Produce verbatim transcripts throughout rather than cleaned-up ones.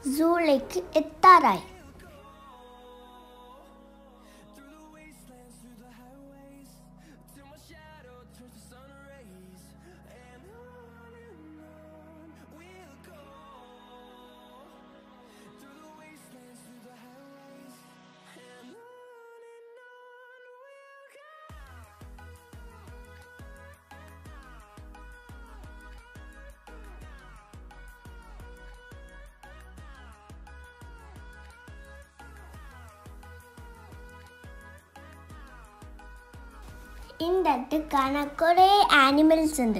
സൂയിലേക്ക് എത്താറായി. ഇതിൻ്റെ അകത്ത് കാണാൻ കുറേ ആനിമൽസ് ഉണ്ട്.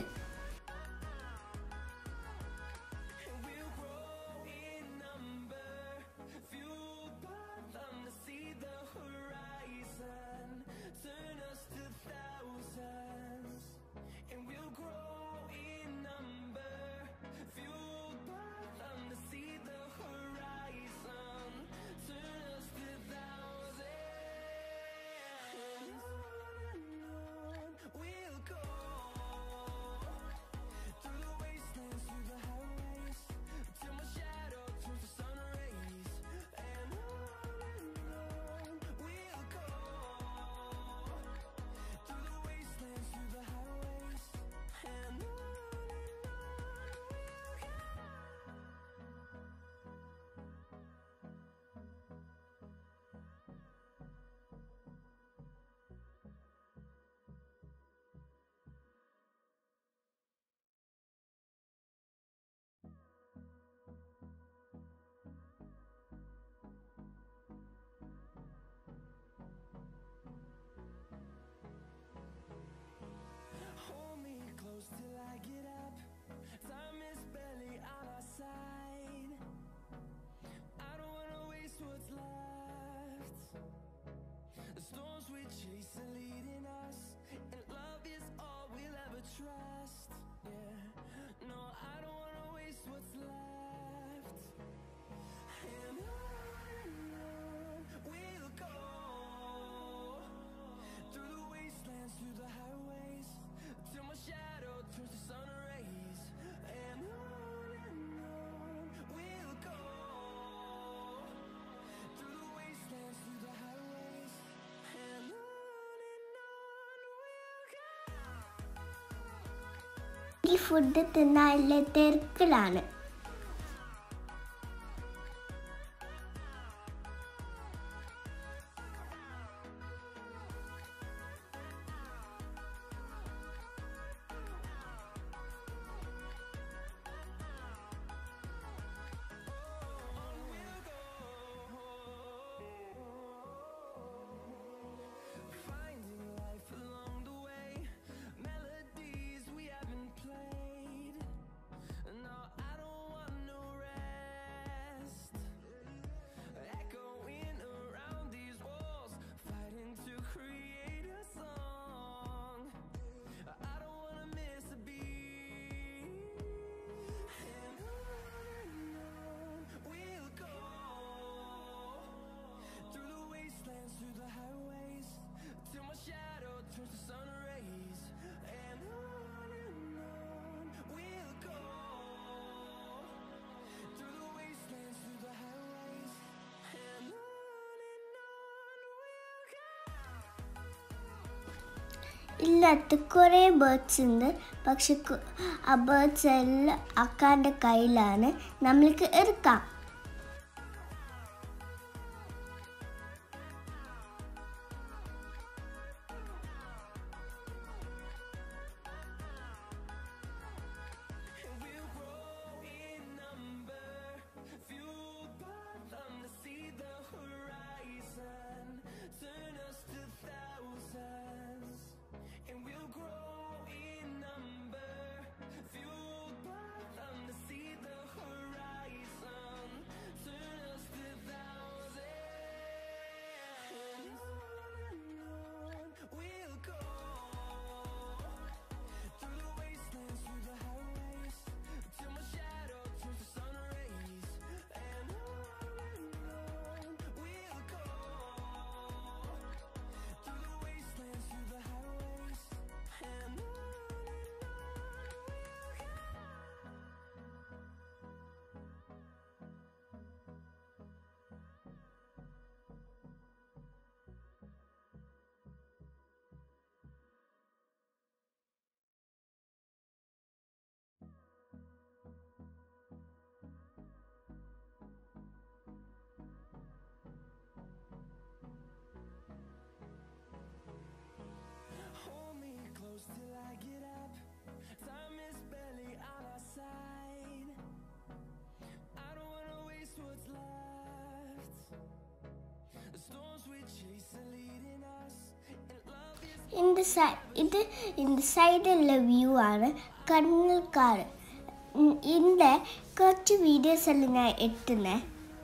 Till I get up, time is barely on our side. I don't wanna waste what's left. The storms we chase are leading us, and love is all we'll ever trust. Yeah, no, I don't wanna waste what's left. And on and on we'll go, through the wastelands, through the highways, till my shadow turns to sun rays. And on and on we'll go, through the wastelands, through the highways. And on and on we'll go. ഈ food തിന്നാനുള്ള തിരക്കിലാണ്. Finding life along the way, melodies we haven't played. No, I don't want no rest. Echoing around these walls, fighting to create a song. I don't wanna miss a beat. And on and on we'll go, through the wastelands, through the highways, till my shadow turns to sun rays. And on and on we'll go, through the wastelands, through the highways. And on and on we'll go. ഇല്ലത്ത് കുറേ birds ഉണ്ട്. പക്ഷെ ആ birds എല്ലാം അക്കാൻ്റെ കയ്യിലാണ്. നമ്മൾക്ക് എടുക്കാം. We'll grow in number, fueled by them to see the horizon, turn us to thousands. And we'll grow in number, fueled by them to see the horizon, இந்த சை இது இந்த சைடில் வியூவான கண்ணல் கார். இந்த കുറച്ച് വീഡിയോസ് എല്ലാം ഞാൻ എടുത്തുന്നേ.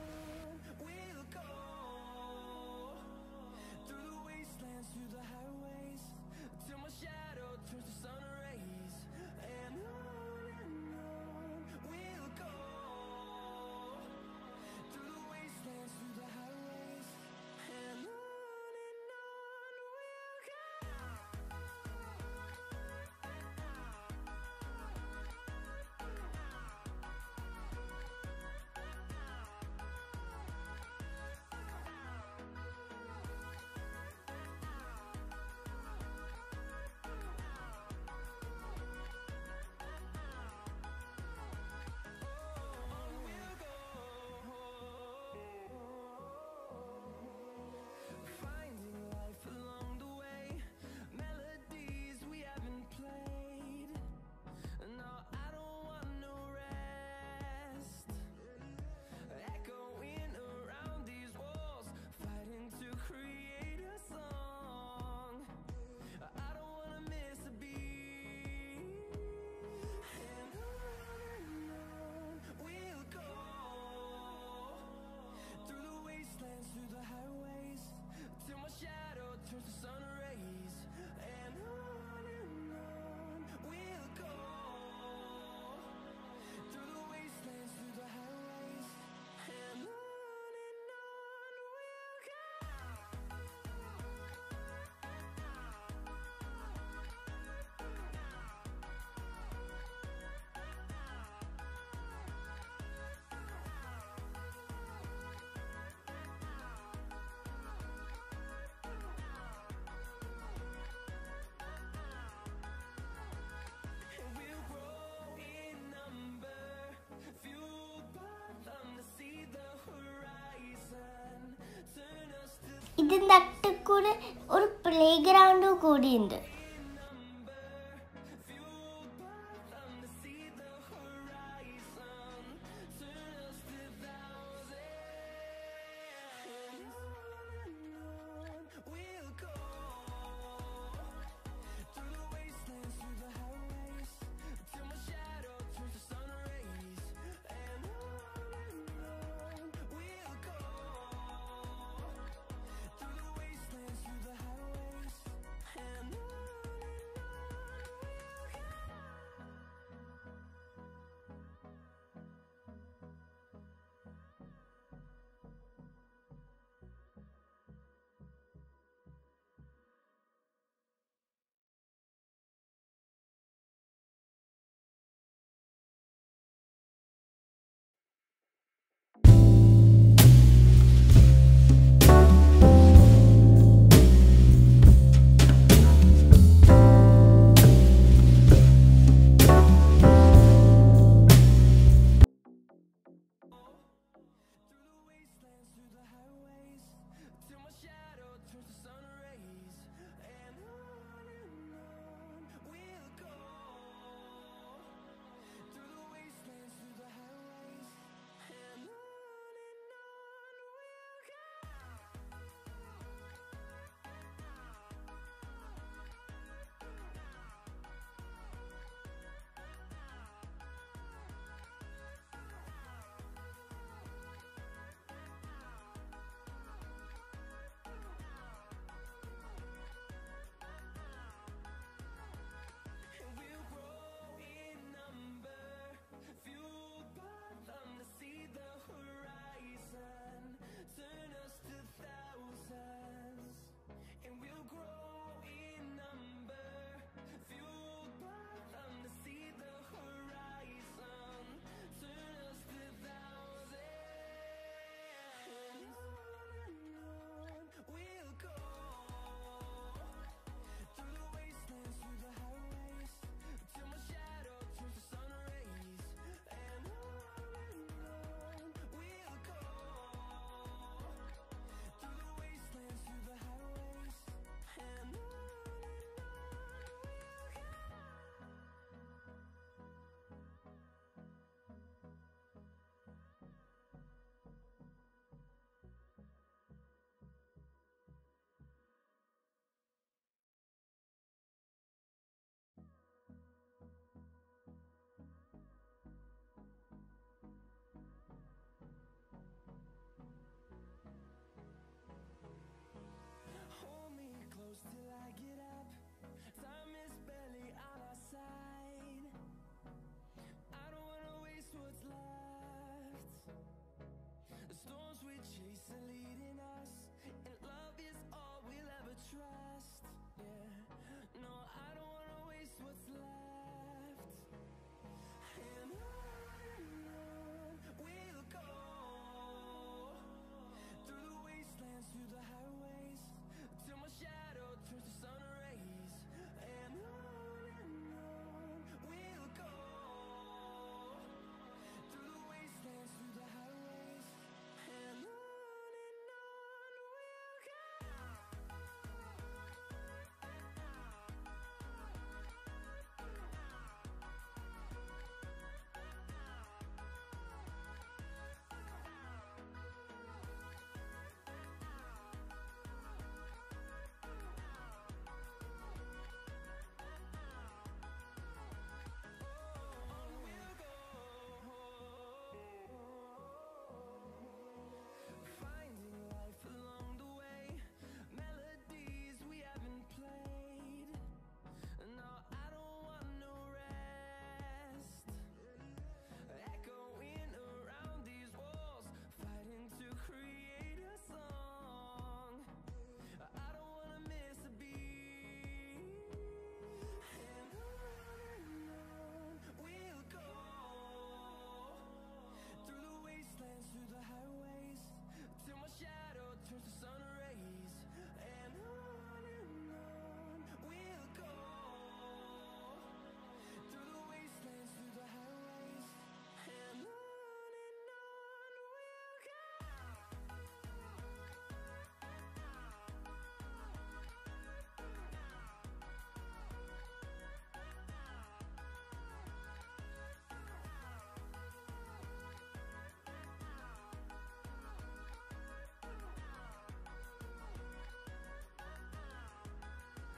ഇതിൻ്റെ അടുത്ത് കൂടെ ഒരു പ്ലേ ഗ്രൗണ്ട് കൂടിയുണ്ട്. And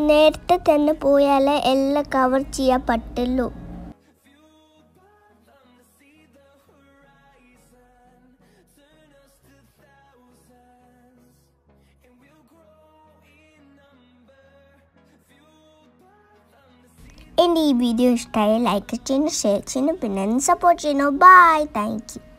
നേരത്തെ തന്നെ പോയാലേ എല്ലാം കവർ ചെയ്യാൻ പറ്റുള്ളൂ. എൻ്റെ ഈ വീഡിയോ ഇഷ്ടമായി ലൈക്ക് ചെയ്യണം, ഷെയർ ചെയ്യണം, പിന്നെ സപ്പോർട്ട് ചെയ്യണം. Bye, thank U.